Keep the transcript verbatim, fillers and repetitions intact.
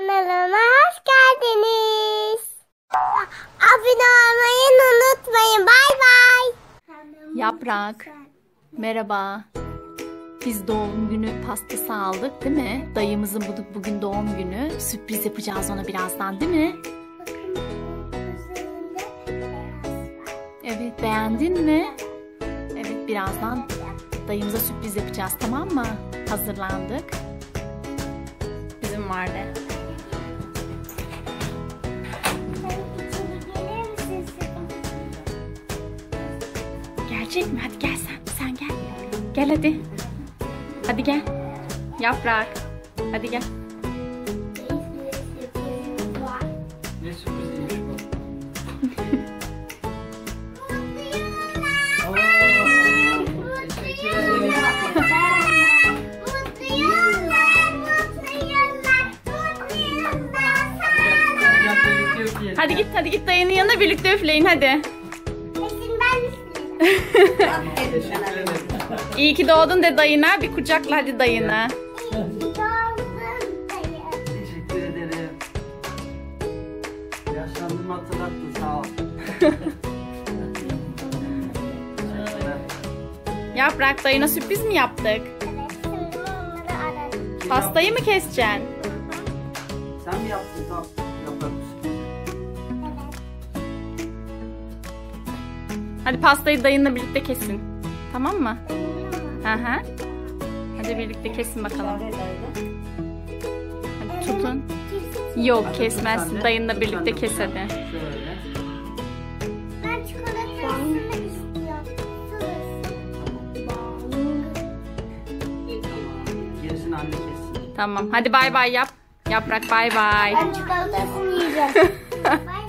Kanalıma hoş geldiniz. Abone olmayı unutmayın. Bay bay. Yaprak, merhaba. Biz doğum günü pastası aldık değil mi? Dayımızın bugün doğum günü. Sürpriz yapacağız ona birazdan değil mi? Evet, beğendin mi? Evet, birazdan dayımıza sürpriz yapacağız, tamam mı? Hazırlandık. Bizim vardı. Gelecek mi? Hadi gel sen. Sen gel. Gel hadi. Hadi gel. Yaprak. Hadi gel. Ne sürpriziymiş bu? Teşekkür ederim. Mutlu yıllar, mutlu yıllar, mutlu yıllar. Gel birlikte üfleyelim. Hadi git, hadi git dayının yanına birlikte üfleyin hadi. Kesin ben istedim. Teşekkür ederim. İyi ki doğdun de dayına. Bir kucakla hadi dayına. Teşekkür ederim. Yaşlandığımı hatırlattın, sağ ol. Teşekkürler. Yaprak, dayına sürpriz mi yaptık? Evet, şimdi onları ararım. Pastayı mı keseceksin? Sen mi yaptın tam? Yaparım. Hadi pastayı dayınla birlikte kesin. Tamam mı? Hı hı. Hadi birlikte kesin bakalım. Hadi tutun. Yok, kesmezsin. Dayınla birlikte kes hadi. Şöyle. Ben çikolatasını istiyorum. Gerisini anne kessin. Tamam. Hadi bay bay yap. Yaprak bay bay. Ben çikolatasını yiyeceğim. Bay